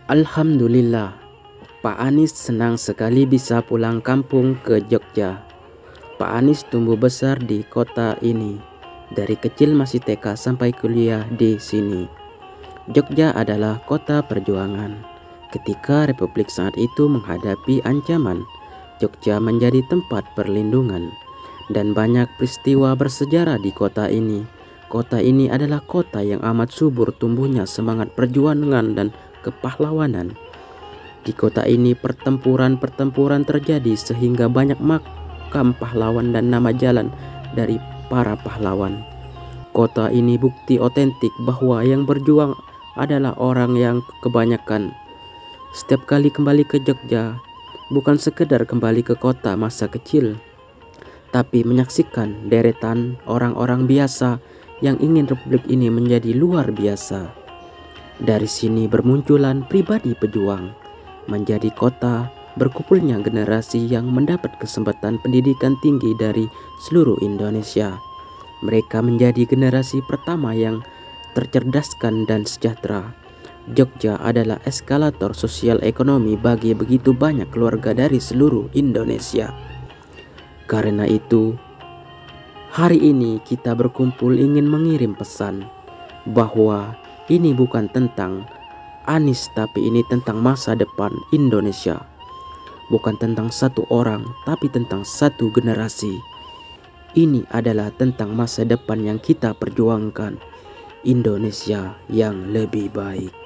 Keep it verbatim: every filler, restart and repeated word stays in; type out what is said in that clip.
Alhamdulillah, Pak Anies senang sekali bisa pulang kampung ke Jogja. Pak Anies tumbuh besar di kota ini. Dari kecil masih T K sampai kuliah di sini. Jogja adalah kota perjuangan. Ketika Republik saat itu menghadapi ancaman, Jogja menjadi tempat perlindungan. Dan banyak peristiwa bersejarah di kota ini. Kota ini adalah kota yang amat subur tumbuhnya semangat perjuangan dan kepahlawanan. Di kota ini pertempuran-pertempuran terjadi sehingga banyak makam pahlawan dan nama jalan dari para pahlawan. Kota ini bukti otentik bahwa yang berjuang adalah orang yang kebanyakan. Setiap kali kembali ke Jogja, bukan sekedar kembali ke kota masa kecil, tapi menyaksikan deretan orang-orang biasa yang ingin Republik ini menjadi luar biasa. Dari sini bermunculan pribadi pejuang, menjadi kota berkumpulnya generasi yang mendapat kesempatan pendidikan tinggi dari seluruh Indonesia. Mereka menjadi generasi pertama yang tercerdaskan dan sejahtera. Jogja adalah eskalator sosial ekonomi bagi begitu banyak keluarga dari seluruh Indonesia. Karena itu, hari ini kita berkumpul ingin mengirim pesan bahwa ini bukan tentang Anies, tapi ini tentang masa depan Indonesia. Bukan tentang satu orang, tapi tentang satu generasi. Ini adalah tentang masa depan yang kita perjuangkan, Indonesia yang lebih baik.